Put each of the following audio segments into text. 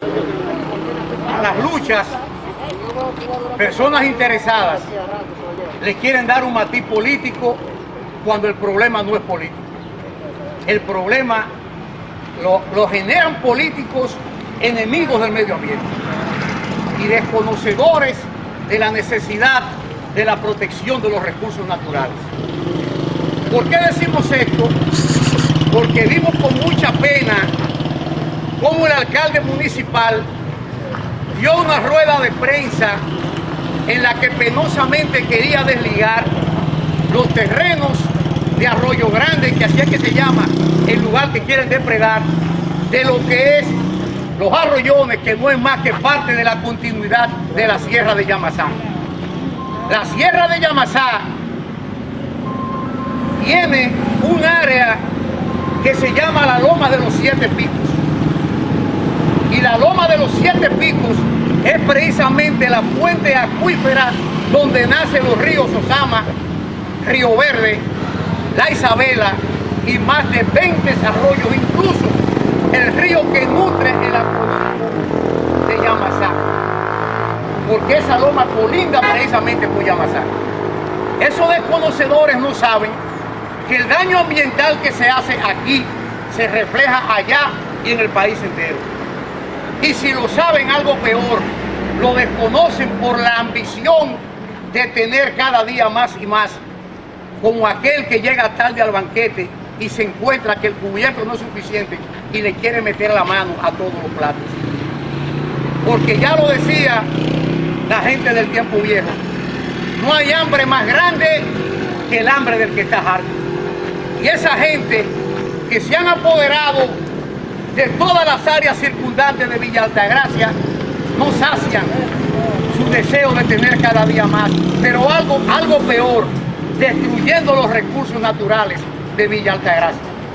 A las luchas, personas interesadas le quieren dar un matiz político cuando el problema no es político. El problema lo generan políticos enemigos del medio ambiente y desconocedores de la necesidad de la protección de los recursos naturales. ¿Por qué decimos esto? Porque vimos con mucha pena cómo el alcalde municipal dio una rueda de prensa en la que penosamente quería desligar los terrenos de Arroyo Grande, que así es que se llama el lugar que quieren depredar, de lo que es los Arroyones, que no es más que parte de la continuidad de la Sierra de Yamasá. La Sierra de Yamasá tiene un área que se llama la Loma de los Siete Picos. Y la Loma de los Siete Picos es precisamente la fuente acuífera donde nacen los ríos Osama, Río Verde, La Isabela y más de 20 arroyos, incluso el río que nutre el acuífero de Yamasá, porque esa loma colinda precisamente con Yamasá. Esos desconocedores no saben que el daño ambiental que se hace aquí se refleja allá y en el país entero. Y si lo saben, algo peor, lo desconocen por la ambición de tener cada día más y más, como aquel que llega tarde al banquete y se encuentra que el cubierto no es suficiente y le quiere meter la mano a todos los platos. Porque ya lo decía la gente del tiempo viejo, no hay hambre más grande que el hambre del que está harto. Y esa gente que se han apoderado de todas las áreas circundantes de Villa Altagracia no sacian su deseo de tener cada día más, pero algo peor, destruyendo los recursos naturales de Villa Altagracia.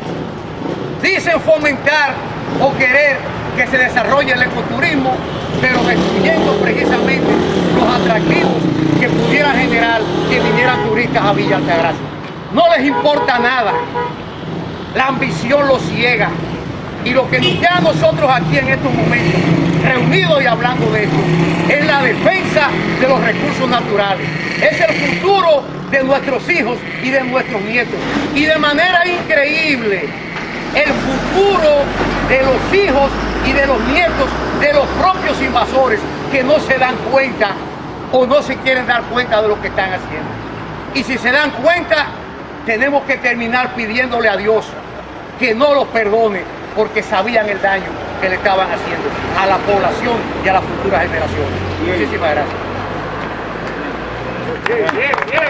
Dicen fomentar o querer que se desarrolle el ecoturismo, pero destruyendo precisamente los atractivos que pudieran generar que vinieran turistas a Villa Altagracia. No les importa nada, la ambición los ciega. Y lo que nos queda a nosotros aquí en estos momentos, reunidos y hablando de esto, es la defensa de los recursos naturales. Es el futuro de nuestros hijos y de nuestros nietos. Y de manera increíble, el futuro de los hijos y de los nietos de los propios invasores que no se dan cuenta o no se quieren dar cuenta de lo que están haciendo. Y si se dan cuenta, tenemos que terminar pidiéndole a Dios que no los perdone, porque sabían el daño que le estaban haciendo a la población y a las futuras generaciones. Muchísimas gracias.